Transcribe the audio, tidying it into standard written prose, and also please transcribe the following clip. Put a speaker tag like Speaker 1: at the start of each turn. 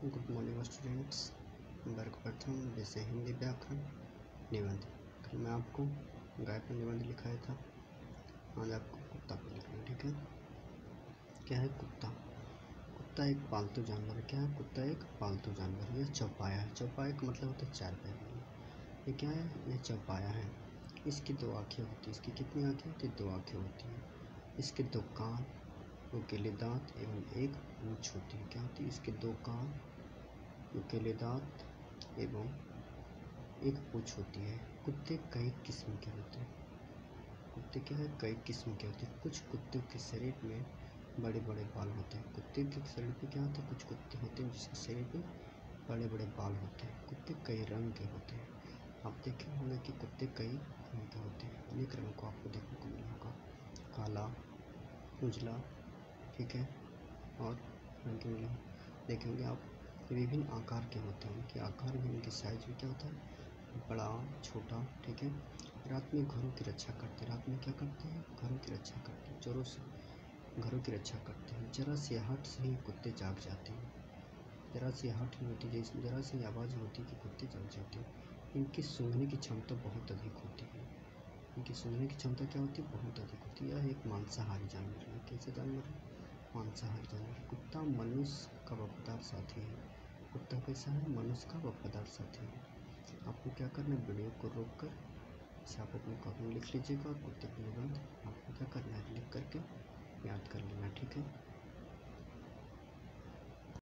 Speaker 1: Good morning students. वर्ग प्रथम विषय हिंदी व्याकरण निबंध। कल मैं आपको गाय पर निबंध लिखाया था, आज आपको कुत्ता पर लिखना है। ठीक है, क्या है कुत्ता? कुत्ता एक पालतू जानवर है। क्या है? कुत्ता एक पालतू जानवर है। यह चौपाया है। चौपाया का मतलब होता है चार पैर वाला। ये क्या है? यह चौपाया है। इसकी दो आँखें होती है। इसकी कितनी आँखें होती है? दो आँखें होती हैं। इसके दो कान, नुकीले दांत एवं एक पूंछ होती है। क्या होती है? इसके दो कान, नुकीले दांत एवं एक पूंछ होती है। कुत्ते कई किस्म के होते हैं। कुत्ते क्या है? कई किस्म के होते हैं। कुछ कुत्तों के शरीर में बड़े बड़े बाल होते हैं। कुत्ते के शरीर पे क्या होता है? कुछ कुत्ते होते हैं जिसके शरीर पे बड़े बड़े बाल होते हैं। कुत्ते कई रंग के होते हैं। आप देखे होंगे कि कुत्ते कई रंग के होते हैं। अनेक रंग को आपको देखने को मिला होगा, काला, उजला, ठीक है, और रंग के मिले देखे होंगे आप। विभिन्न आकार के होते हैं। उनके आकार भी, उनके साइज भी क्या होता है? बड़ा, छोटा, ठीक है। रात में घरों की रक्षा करते हैं। रात में क्या करते हैं? घरों की रक्षा करते हैं। चोरों से घरों की रक्षा करते हैं। जरा सी आहट से ही कुत्ते जाग जाते हैं। जरा सी आहट ही होती है, जरा सी आवाज़ होती है कि कुत्ते जाग जाते हैं। इनकी सूंघने की क्षमता बहुत अधिक होती है। इनकी सूंघने की क्षमता क्या होती है? बहुत अधिक होती है। यह एक मांसाहारी जानवर है। कैसा जानवर है? मांसाहारी जानवर। कुत्ता मनुष्य का वफादार साथी है। कुत्ता कैसा है? मनुष्य का वफादार साथी है। आपको क्या करना है? वीडियो को रोक कर इसे आप अपनी कॉपी में लिख लीजिएगा और कुत्ते का निबंध आपको क्या करना है? लिख करके याद कर लेना। ठीक है।